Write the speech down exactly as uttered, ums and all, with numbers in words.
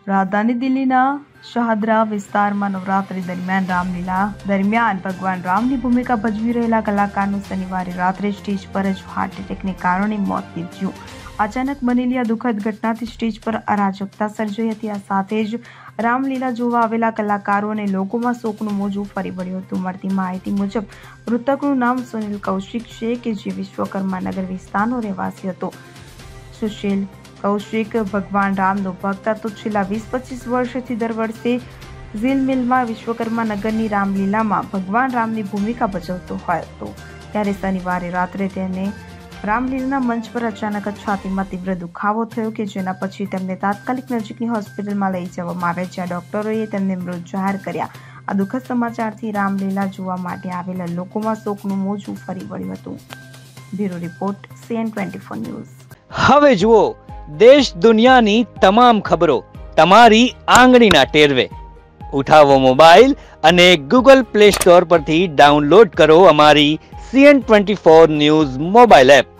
રાજધાની દિલ્હીના શાહદરા વિસ્તારમાં નવરાત્રી દરમિયાન રામલીલા દરમિયાન ભગવાન રામની ભૂમિકા ભજવી રહેલા કલાકારનું શનિવારે રાત્રે સ્ટેજ પર જ હાર્ટ એટેકને કારણે મોત નીપજ્યું. અચાનક બનેલી આ દુઃખદ ઘટનાથી સ્ટેજ પર અરાજકતા સર્જાઈ હતી. આ સાથે જ રામલીલા જોવા આવેલા કલાકારો અને લોકોમાં શોકનું મોજું ફરી વળ્યું હતું. મળતી માહિતી મુજબ મૃતકનું નામ સુનિલ કૌશિક છે કે જે વિશ્વકર્મા નગર વિસ્તારનો રહેવાસી હતો. સુશીલ કૌશિક ભગવાન રામનો ભક્ત હતો. છેલ્લા વીસ પચીસ વર્ષથી દર વર્ષે ઝીલ મિલમાં વિશ્વકર્મા નગરની રામલીલામાં ભગવાન રામની ભૂમિકા ભજવતો હતો. ત્યારે શનિવારે રાત્રે તેને રામલીલાના મંચ પર અચાનક જ છાતીમાં તીવ્ર દુખાવો થયો કે જેના પછી તેમને તાત્કાલિક નજીકની હોસ્પિટલમાં લઈ જવામાં આવ્યા, જ્યાં ડોક્ટરોએ તેમને મૃત જાહેર કર્યા. આ દુઃખદ સમાચારથી રામલીલા જોવા માટે આવેલા લોકોમાં શોકનું મોજું ફરી વળ્યું હતું. Bureau report CN twenty four news. હવે જુઓ દેશ દુનિયાની તમામ ખબરો તમારી આંગળીના ટેરવે. ઉઠાવો મોબાઈલ અને ગૂગલ પ્લે સ્ટોર પરથી ડાઉનલોડ કરો અમારી CN twenty four news mobile app.